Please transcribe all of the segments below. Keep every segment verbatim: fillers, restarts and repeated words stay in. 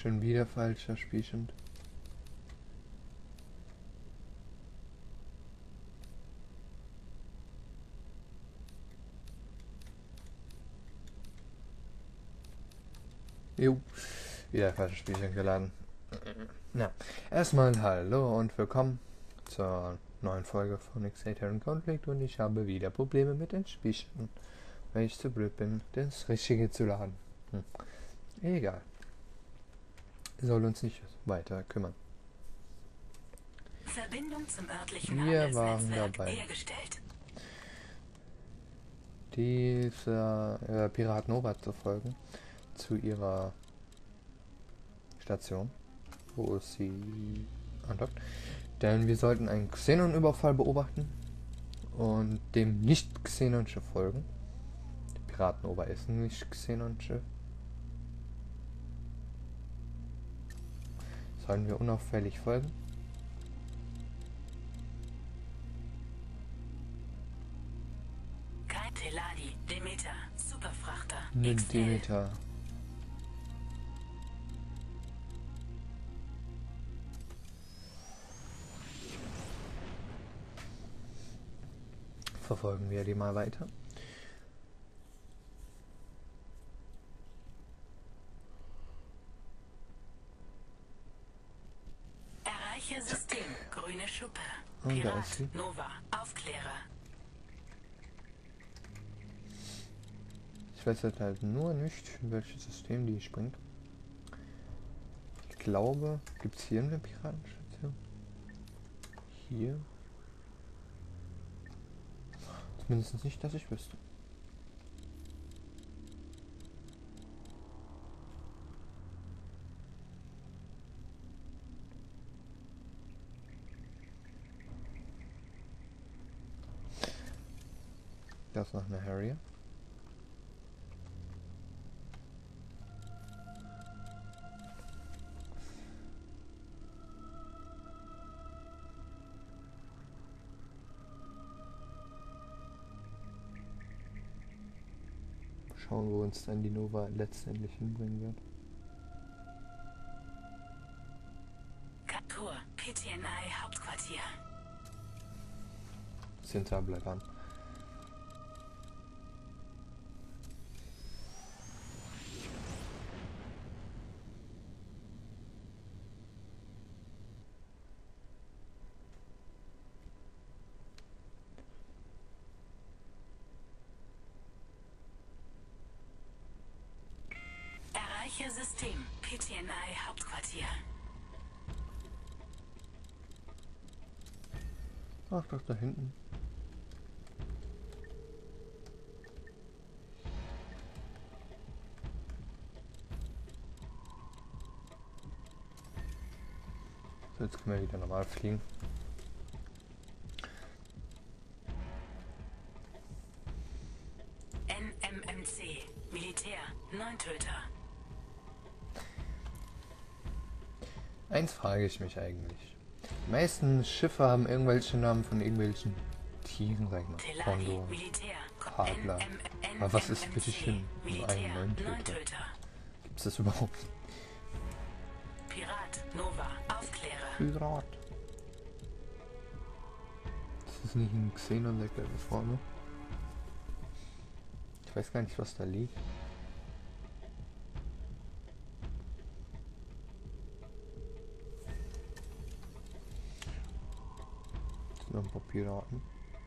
Schon wieder falscher Spielstand. Jo, wieder falsches Spielchen geladen. Na, erstmal hallo und willkommen zur neuen Folge von Excited Conflict und ich habe wieder Probleme mit den Spielchen, weil ich zu blöd bin, das Richtige zu laden. Hm. Egal. Soll uns nicht weiter kümmern. Verbindung zum örtlichen Wir waren Handelsnetzwerk dabei, hergestellt. dieser äh, Pirat Nova zu folgen, zu ihrer Station, wo sie andockt. Denn wir sollten einen Xenon-Überfall beobachten und dem Nicht-Xenon-Schiff folgen. Der Pirat Nova ist ein Nicht-Xenon-Schiff. Sollen wir unauffällig folgen? Kein Teladi, Demeter, Superfrachter, Eine X L. Demeter. Verfolgen wir die mal weiter. Erreiche System, grüne Schuppe. Und da ist sie. Pirat, Nova, Aufklärer. Ich weiß jetzt halt nur nicht, welches System die springt. Ich glaube, gibt es hier eine Piratenstation? Hier? Zumindest nicht, dass ich wüsste. Da ist noch eine Harrier. Schauen, wo uns dann die Nova letztendlich hinbringen wird. Katur, P T N I Hauptquartier. Sinta, bleib an. Erreiche System, P T N I Hauptquartier. Ach, doch, da hinten. So, jetzt können wir wieder normal fliegen. N M M C, Militär, neun Töter. Eins frage ich mich eigentlich. Die meisten Schiffe haben irgendwelche Namen von irgendwelchen Tieren, sag ich mal. Teladi, Kondor, Militär, Adler. N M M Aber was ist bitte schön Militär, ein neun Neuntöter? Töter. Gibt es das überhaupt? Pirat, Nova, Aufklärer. Pirat. Das ist nicht ein Xenon-Decker da vorne. Ich weiß gar nicht, was da liegt. Das sind noch ein paar Piraten.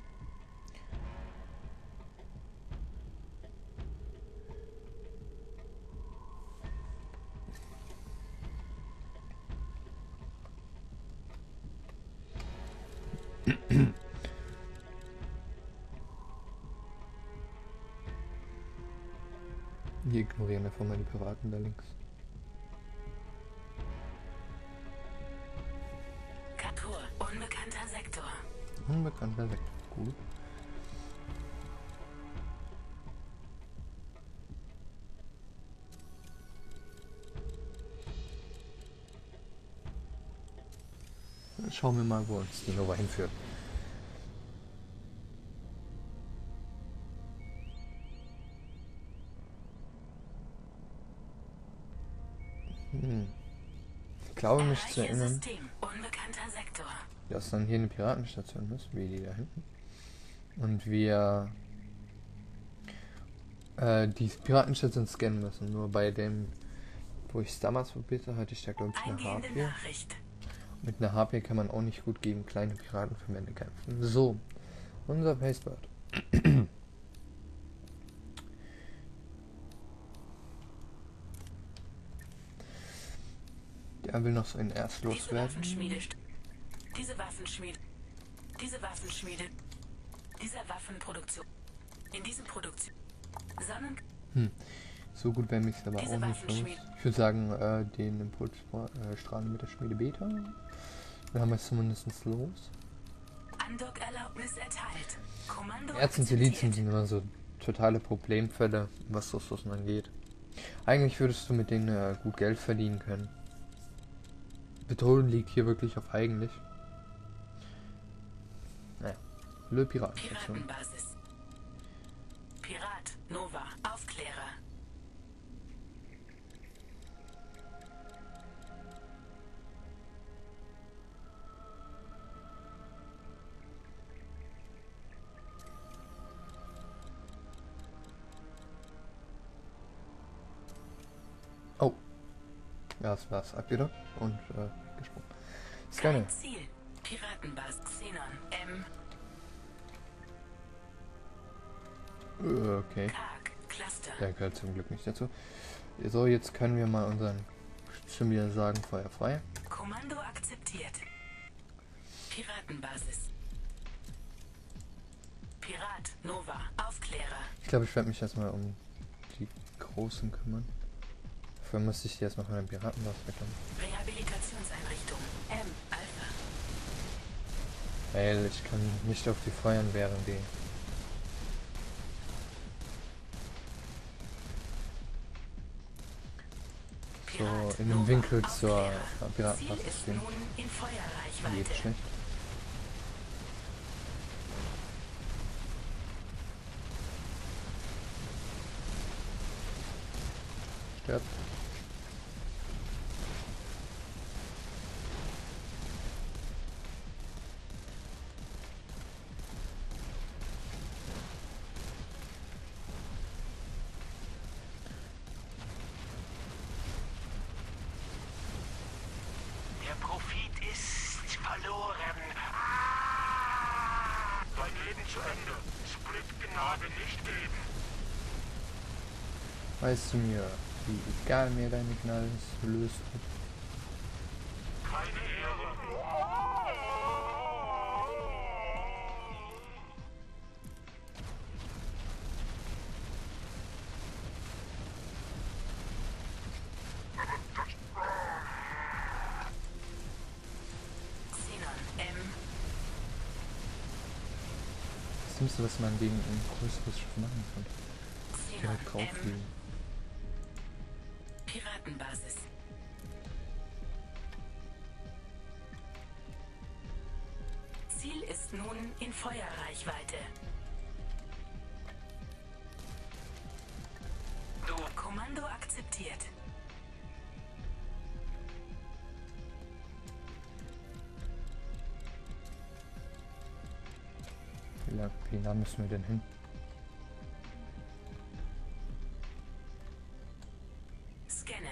Wir ignorieren einfach mal die Piraten da links. Katur, unbekannter Sektor. Unbekannter Sektor. Gut. Dann schauen wir mal, wo uns die Nova hinführt. Hm. glaube mich zu Erreiche erinnern, System. Unbekannter Sektor. dass dann hier eine Piratenstation ist, wie die da hinten. Und wir äh, die Piratenstation scannen müssen. Nur bei dem, wo ich es damals probiert habe, hatte ich da glaube ich eine Eingehende Harpie. Nachricht. Mit einer Harpie kann man auch nicht gut gegen kleine Piratenverbände kämpfen. So, unser Pacebird. Der will noch so ein Erst Diese loswerden. Waffenschmiede. st- Diese Waffenschmiede. Diese Waffenschmiede. Dieser Waffenproduktion. In diesem Produktion. Sonnen. Hm. So gut wäre mich aber Diese auch nicht los. Waffenschmiede. Ich würde sagen, äh, den Impulsstrahlen mit der Schmiede Beta. Dann haben wir es zumindest los. Andockerlaubnis erteilt. Kommando Erz und Silizium akzeptiert. sind immer so totale Problemfälle, was Ressourcen angeht. Eigentlich würdest du mit denen äh, gut Geld verdienen können. Betonung liegt hier wirklich auf eigentlich. Naja, Le Piratenstation. Piratenbasis. Pirat. Nova. Aufklärer. Oh. Ja, es war's abgedockt und äh, gesprungen. Scanner. Kein Ziel. Piratenbasis. Xenon. M. Äh, okay. Karg. Cluster. Der gehört zum Glück nicht dazu. So, jetzt können wir mal unseren schon wieder sagen, Feuer frei. Kommando akzeptiert. Piratenbasis. Pirat. Nova. Aufklärer. Ich glaube, ich werde mich erstmal um die Großen kümmern. Dafür müsste ich die erstmal von den Piraten wegkommen. Rehabilitationseinrichtung. M. Alpha. Weil ich kann nicht auf die feuern, während die... So, Pirat. in dem Nova. Winkel zur Aufklärer. äh, Ziel Piratenbasis ist stehen. nun in Geht Feuerreichweite. schlecht. Stirbt. Der Profit ist verloren. Ah! Dein Leben zu Ende. Split Gnade nicht geben. Weißt du mir, wie egal mir deine Gnade ist, löst wird? Keine Ehre. Xenon. M. Das Dümmste, was man gegen ein größeres Schiff machen kann. Xenon. Direkt drauf M. fliegen. Piratenbasis. Ziel ist nun in Feuerreichweite. Du Kommando akzeptiert. Wie lang- Wie nah müssen wir denn hin? Scanner.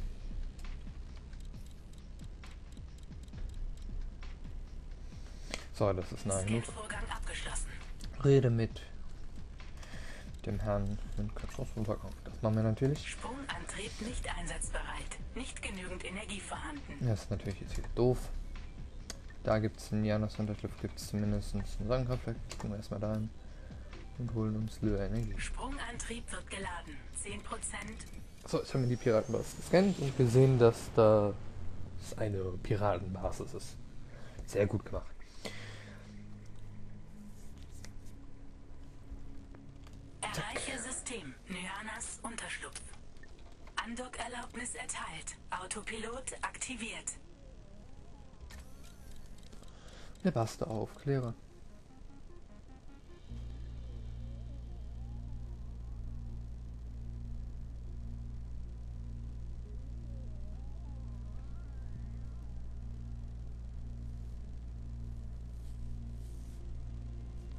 So, das ist nah genug. Scan-Vorgang abgeschlossen. Rede mit dem Herrn in Katastrophenverkauf. Das machen wir natürlich. Sprungantrieb nicht einsatzbereit. Nicht genügend Energie vorhanden. Das ist natürlich jetzt wieder doof. Da gibt es in Janos Unterschrift gibt es zumindest ein Sonnenkraftwerk. Gucken wir erstmal da hin und holen uns Löhe Energie. Sprungantrieb wird geladen. zehn Prozent. So, jetzt haben wir die Piratenbasis gescannt und gesehen, dass da es eine Piratenbasis ist. Sehr gut gemacht. Erreiche System. Nyanas Unterschlupf. Andockerlaubnis erteilt. Autopilot aktiviert. Der Baste Aufklärer.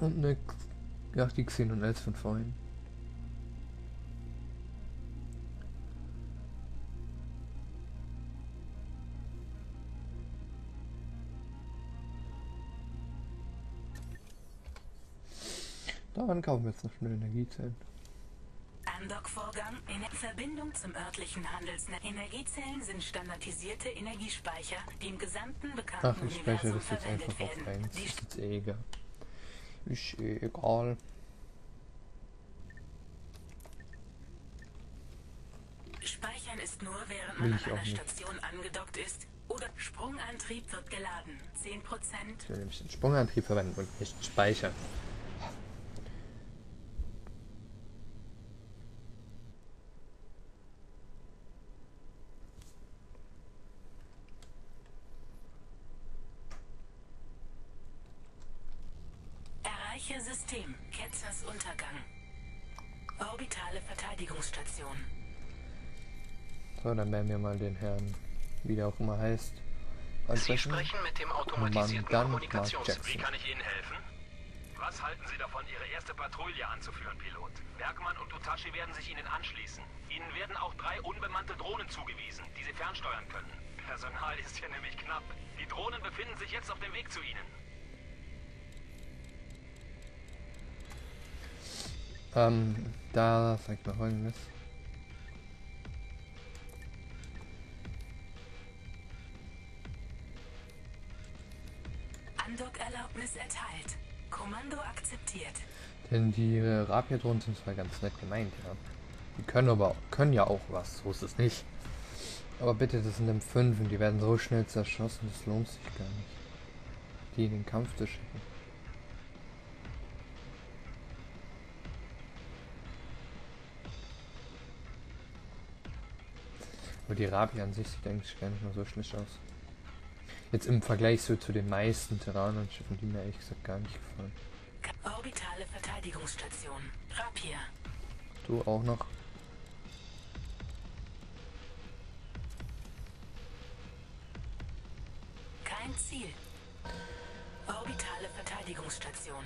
Und eine, ja, die Xenon elf von vorhin. Dann kaufen wir jetzt noch schnell Energiezellen. Andock-Vorgang in Verbindung zum örtlichen Handelsnetz. Energiezellen sind standardisierte Energiespeicher, die im gesamten bekannten Ach, ich speichere Universum das jetzt verwendet einfach auf werden. eins. Die Ist jetzt eh egal. Ist eh egal. Speichern ist nur, während Will man ich an auch einer nicht. Station angedockt ist oder Sprungantrieb wird geladen. zehn Prozent. Ich will nämlich den Sprungantrieb verwenden und nicht speichern. Erreiche System. Ketzers Untergang. Orbitale Verteidigungsstation. So, dann werden wir mal den Herrn, wie der auch immer heißt, Sie ansprechen. sprechen mit dem automatisierten Dann Kommunikations... Mark Wie Jackson. kann ich Ihnen helfen? Was halten Sie davon, Ihre erste Patrouille anzuführen, Pilot? Bergmann und Utashi werden sich Ihnen anschließen. Ihnen werden auch drei unbemannte Drohnen zugewiesen, die Sie fernsteuern können. Personal ist hier nämlich knapp. Die Drohnen befinden sich jetzt auf dem Weg zu Ihnen. Ähm, da sagt man folgendes. Andock-Erlaubnis erteilt. Kommando akzeptiert. Denn die äh, Rapier-Drohnen sind zwar ganz nett gemeint, ja. Die können aber können ja auch was, so ist es nicht. Aber bitte, das sind M fünf und die werden so schnell zerschossen, das lohnt sich gar nicht. Die in den Kampf zu schicken. Aber die Rapier an sich sieht eigentlich gar nicht mal so schlecht aus. Jetzt im Vergleich so zu den meisten Terraner-Schiffen, die mir ehrlich gesagt gar nicht gefallen. Orbitale Verteidigungsstation. Rapier. Du auch noch? Kein Ziel. Orbitale Verteidigungsstation.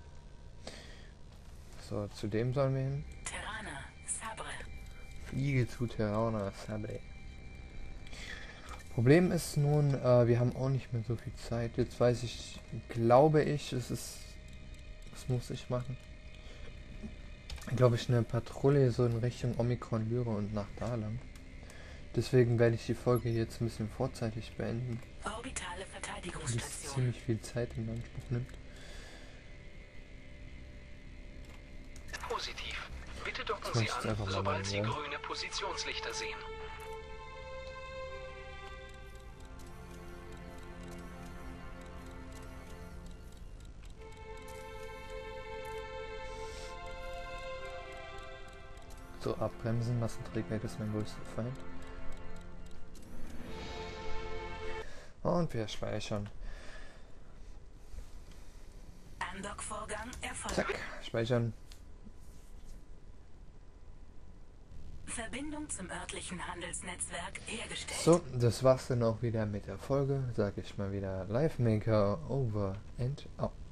So, zu dem sollen wir hin. Terraner. Sabre. Fliege zu Terraner Sabre. Problem ist nun, äh, wir haben auch nicht mehr so viel Zeit. Jetzt weiß ich, glaube ich, es ist... Was muss ich machen? Glaube ich, eine Patrouille so in Richtung Omikron Lyra und nach da lang. Deswegen werde ich die Folge jetzt ein bisschen vorzeitig beenden, Orbitale weil es Verteidigungsstation. ziemlich viel Zeit in Anspruch nimmt. Positiv. Bitte Das docken mach Sie ich jetzt an, einfach mal sobald Sie manuell. grüne Positionslichter sehen. So, abbremsen, Massenträgheit ist mein größter Feind. Und wir speichern. Andock-Vorgang erfolgt. Zack, speichern. Verbindung zum örtlichen Handelsnetzwerk hergestellt. So, das war's dann auch wieder mit der Folge. Sag ich mal wieder Live Maker over and out.